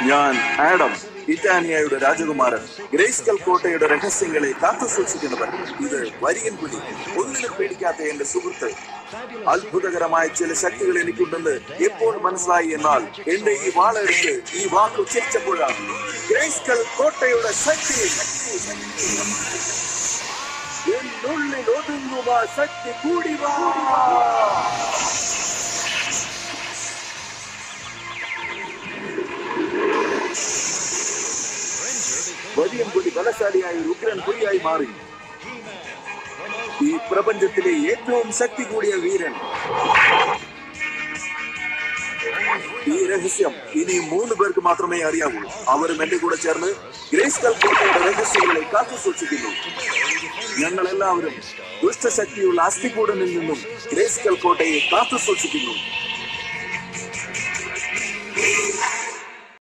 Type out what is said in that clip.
ഞാൻ ആഡം, ഇറ്റാനിയയുടെ രാജകുമാരൻ, ഗ്രേസ്കൽ കോട്ടയുടെ രഹസ്യങ്ങളെ കാത്തു സൂക്ഷിക്കുന്നവൻ. ഇത് വരിയൻ പുലി, ഒന്നിനും പേടിക്കാത്ത എന്റെ സുഹൃത്ത്. അത്ഭുതകരമായ ചില ശക്തികൾ എനിക്കുണ്ടെന്ന് എപ്പോൾ മനസ്സിലായി. എന്നാൽ എന്റെ ഈ വാളെടുത്ത് ഈ വാക്ക് ഉച്ചരിച്ചപ്പോഴാണ് ഗ്രേസ്കൽ കോട്ടയുടെ ശക്തി എന്നുള്ളിൽ ഒതുങ്ങുക, ശക്തി കൂടി വാ. വരിയൻ പുലി ബലശാലിയായി ഉഗ്രൻ പുലിയായി മാറി. ഈ പ്രപഞ്ചത്തിലെ ഏറ്റവും ശക്തി കൂടിയ വീരൻ. ഈ രഹസ്യം ഇനി 3 പേർക്ക് മാത്രമേ അറിയാവൂ. അവരും എന്റെ കൂടെ ചേർന്ന് ഗ്രേസ്കൽ കോട്ടയുടെ രഹസ്യങ്ങളെ കാത്തു സൂക്ഷിക്കുന്നു. ഞങ്ങൾ എല്ലാവരും ദുഷ്ടശക്തിയുള്ള അസ്ഥികൂടനിൽ നിന്നും ഗ്രേസ്കൽ കോട്ടയെ കാത്തു സൂക്ഷിക്കുന്നു.